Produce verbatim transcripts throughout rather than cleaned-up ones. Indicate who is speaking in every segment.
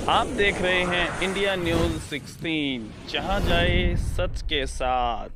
Speaker 1: आप देख रहे हैं इंडिया न्यूज सोलह, जहां जाए सच के साथ।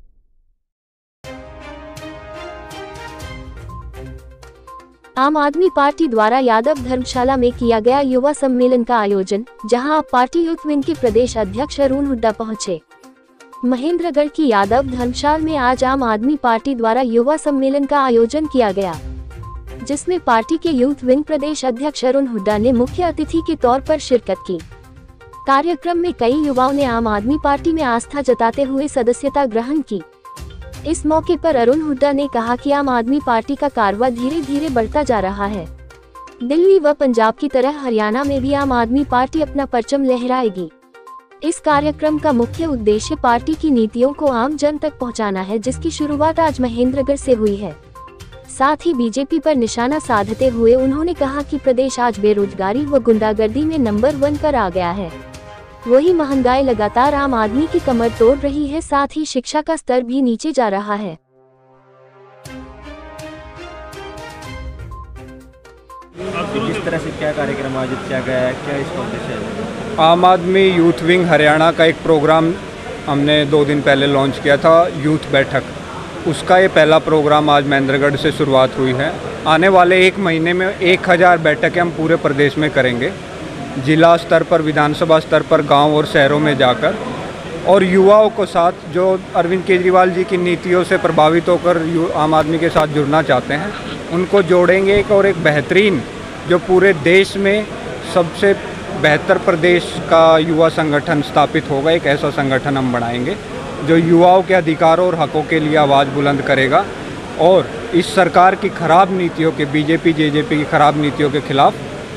Speaker 2: आम आदमी पार्टी द्वारा यादव धर्मशाला में किया गया युवा सम्मेलन का आयोजन, जहां आप पार्टी यूथ विंग के प्रदेश अध्यक्ष अरुण हुड्डा पहुंचे। महेंद्रगढ़ की यादव धर्मशाला में आज आम आदमी पार्टी द्वारा युवा सम्मेलन का आयोजन किया गया, जिसमें पार्टी के यूथ विंग प्रदेश अध्यक्ष अरुण हुड्डा ने मुख्य अतिथि के तौर पर शिरकत की। कार्यक्रम में कई युवाओं ने आम आदमी पार्टी में आस्था जताते हुए सदस्यता ग्रहण की। इस मौके पर अरुण हुड्डा ने कहा कि आम आदमी पार्टी का कारवा धीरे धीरे बढ़ता जा रहा है। दिल्ली व पंजाब की तरह हरियाणा में भी आम आदमी पार्टी अपना परचम लहराएगी। इस कार्यक्रम का मुख्य उद्देश्य पार्टी की नीतियों को आम जन तक पहुंचाना है, जिसकी शुरुआत आज महेंद्रगढ़ से हुई है। साथ ही बीजेपी पर निशाना साधते हुए उन्होंने कहा कि प्रदेश आज बेरोजगारी व गुंडागर्दी में नंबर वन पर आ गया है। वही महंगाई लगातार आम आदमी की कमर तोड़ रही है, साथ ही शिक्षा का स्तर भी नीचे जा रहा है।
Speaker 3: किस तरह से क्या कार्यक्रम आयोजित किया गया है, क्या इसका उद्देश्य है?
Speaker 4: आम आदमी यूथ विंग हरियाणा का एक प्रोग्राम हमने दो दिन पहले लॉन्च किया था, यूथ बैठक। उसका ये पहला प्रोग्राम आज महेंद्रगढ़ से शुरुआत हुई है। आने वाले एक महीने में एक हज़ार बैठकें हम पूरे प्रदेश में करेंगे, जिला स्तर पर, विधानसभा स्तर पर, गांव और शहरों में जाकर, और युवाओं को साथ जो अरविंद केजरीवाल जी की नीतियों से प्रभावित होकर आम आदमी के साथ जुड़ना चाहते हैं, उनको जोड़ेंगे एक और एक बेहतरीन, जो पूरे देश में सबसे बेहतर प्रदेश का युवा संगठन स्थापित होगा। एक ऐसा संगठन हम बनाएंगे जो युवाओं के अधिकारों और हकों के लिए आवाज़ बुलंद करेगा और इस सरकार की खराब नीतियों के, बीजेपी जेजेपी की खराब नीतियों के खिलाफ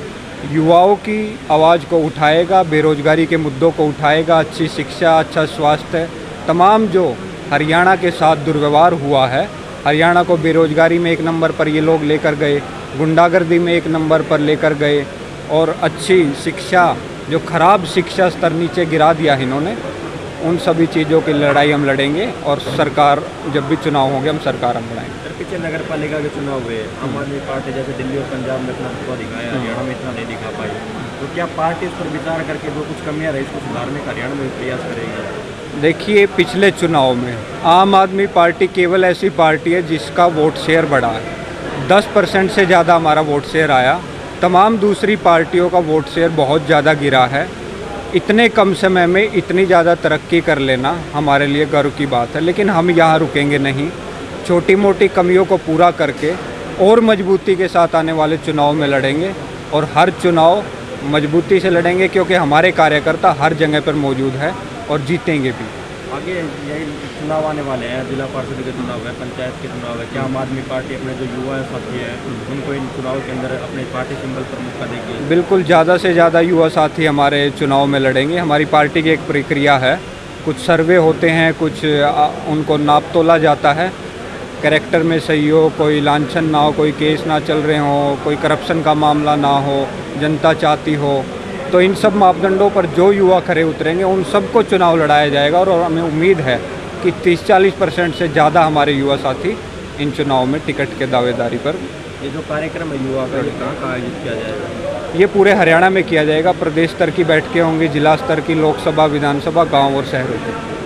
Speaker 4: युवाओं की आवाज़ को उठाएगा, बेरोजगारी के मुद्दों को उठाएगा, अच्छी शिक्षा, अच्छा स्वास्थ्य, तमाम जो हरियाणा के साथ दुर्व्यवहार हुआ है, हरियाणा को बेरोजगारी में एक नंबर पर ये लोग लेकर गए, गुंडागर्दी में एक नंबर पर लेकर गए, और अच्छी शिक्षा, जो खराब शिक्षा स्तर नीचे गिरा दिया इन्होंने, उन सभी चीज़ों की लड़ाई हम लड़ेंगे। और सरकार, जब भी चुनाव होंगे, हम सरकार हम बनाएंगे।
Speaker 3: पीछे नगर पालिका के चुनाव हुए, आम आदमी पार्टी जैसे दिल्ली और पंजाब में अपना रुतबा दिखाया, हरियाणा में इतना नहीं दिखा पाई, तो क्या पार्टी इस पर विचार करके जो कुछ कमियां रही इसको सुधारने का हरियाणा में प्रयास करेगी?
Speaker 4: देखिए, पिछले चुनाव में आम आदमी पार्टी केवल ऐसी पार्टी है जिसका वोट शेयर बढ़ा है। दस परसेंट से ज़्यादा हमारा वोट शेयर आया। तमाम दूसरी पार्टियों का वोट शेयर बहुत ज़्यादा गिरा है। इतने कम समय में इतनी ज़्यादा तरक्की कर लेना हमारे लिए गर्व की बात है, लेकिन हम यहाँ रुकेंगे नहीं। छोटी मोटी कमियों को पूरा करके और मजबूती के साथ आने वाले चुनाव में लड़ेंगे, और हर चुनाव मजबूती से लड़ेंगे, क्योंकि हमारे कार्यकर्ता हर जगह पर मौजूद है और जीतेंगे भी।
Speaker 3: आगे यही चुनाव आने वाले हैं, जिला पार्षद के चुनाव है, पंचायत के चुनाव है, क्या आम आदमी पार्टी अपने जो युवा साथी हैं उनको इन चुनाव के अंदर अपने पार्टी सिंबल पर मौका देगी?
Speaker 4: बिल्कुल, ज़्यादा से ज़्यादा युवा साथी हमारे चुनाव में लड़ेंगे। हमारी पार्टी की एक प्रक्रिया है, कुछ सर्वे होते हैं, कुछ उनको नाप तोला जाता है, कैरेक्टर में सही हो, कोई लांछन ना हो, कोई केस ना चल रहे हो, कोई करप्शन का मामला ना हो, जनता चाहती हो, तो इन सब मापदंडों पर जो युवा खरे उतरेंगे उन सबको चुनाव लड़ाया जाएगा। और हमें उम्मीद है कि तीस चालीस परसेंट से ज़्यादा हमारे युवा साथी इन चुनाव में टिकट के दावेदारी पर।
Speaker 3: ये जो कार्यक्रम है युवा का, कहाँ कहाँ आयोजित किया जाएगा?
Speaker 4: ये पूरे हरियाणा में किया जाएगा। प्रदेश स्तर की बैठकें होंगी, जिला स्तर की, लोकसभा, विधानसभा, गाँव और शहरों की।